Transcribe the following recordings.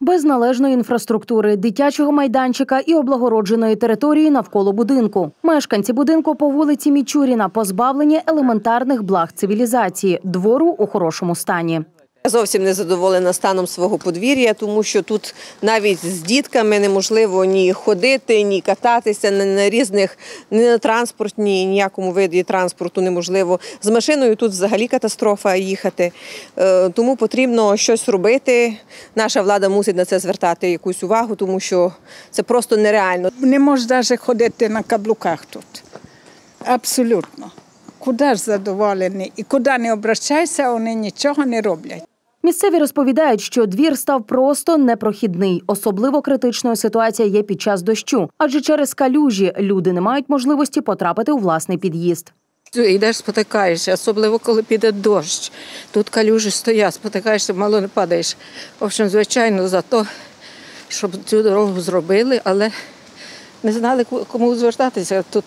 Без належної інфраструктури, дитячого майданчика і облагородженої території навколо будинку. Мешканці будинку по вулиці Мічуріна позбавлені елементарних благ цивілізації, двору у хорошому стані. Я зовсім не задоволена станом свого подвір'я, тому що тут навіть з дітками неможливо ні ходити, ні кататися, ні на транспортні, ніякому виді транспорту неможливо. З машиною тут взагалі катастрофа їхати. Тому потрібно щось робити. Наша влада мусить на це звертати якусь увагу, тому що це просто нереально. Не можеш навіть ходити на каблуках тут. Абсолютно. Куди ж задоволені і куди не обращайся, вони нічого не роблять. Місцеві розповідають, що двір став просто непрохідний. Особливо критичною ситуація є під час дощу. Адже через калюжі люди не мають можливості потрапити у власний під'їзд. Йдеш, спотикаєшся, особливо коли піде дощ. Тут калюжі стоять, спотикаєшся, мало не падаєш. В общем, звичайно, за те, щоб цю дорогу зробили, але не знали, кому звертатися. Тут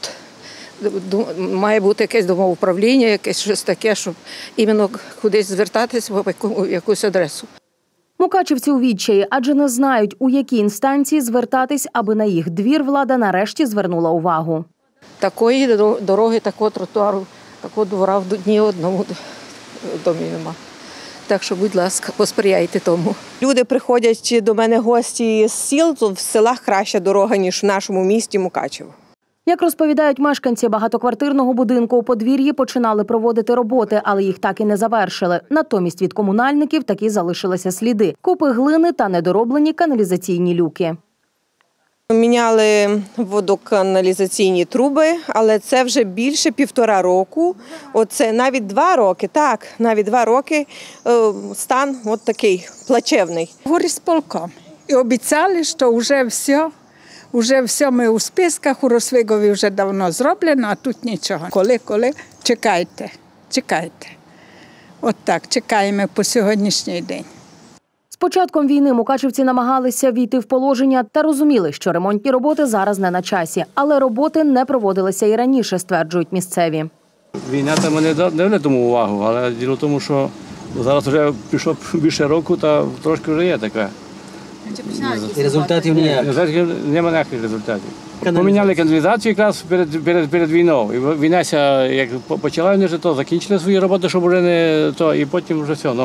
має бути якесь домоуправління, якесь щось таке, щоб іменно кудись звертатися в якусь адресу. Мукачівці у відчаї, адже не знають, у які інстанції звертатись, аби на їх двір влада нарешті звернула увагу. Такої дороги, такого тротуару, такого двора в ні одному домі нема. Так що, будь ласка, посприяйте тому. Люди приходять до мене гості з сіл, то в селах краща дорога, ніж в нашому місті Мукачево. Як розповідають мешканці багатоквартирного будинку, у подвір'ї починали проводити роботи, але їх так і не завершили. Натомість від комунальників таки залишилися сліди – купи глини та недороблені каналізаційні люки. Міняли водоканалізаційні труби, але це вже більше 1,5 року. Оце навіть 2 роки, так, навіть 2 роки стан от такий плачевний. Горисполком. І обіцяли, що вже все ми у списках, у Росвигові вже давно зроблено, а тут нічого. Коли, чекайте. От так, чекаємо по сьогоднішній день. З початком війни мукачівці намагалися війти в положення та розуміли, що ремонтні роботи зараз не на часі. Але роботи не проводилися і раніше, стверджують місцеві. Війна там не тому увагу, але діло в тому, що зараз вже пішло більше року, та трошки вже є таке. Результатів ніяких. Немає ніяких результатів. Поміняли каналізацію якраз перед війною. І війна, як почала, вони вже закінчили свої роботи, щоб вже не то, і потім вже все.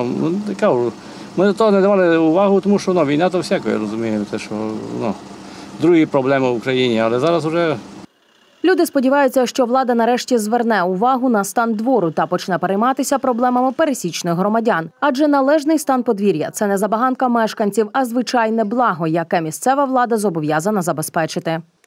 Ми до того не давали увагу, тому що війна то всяке, розумієте, що другі проблеми в Україні, але зараз вже... Люди сподіваються, що влада нарешті зверне увагу на стан двору та почне перейматися проблемами пересічних громадян. Адже належний стан подвір'я – це не забаганка мешканців, а звичайне благо, яке місцева влада зобов'язана забезпечити.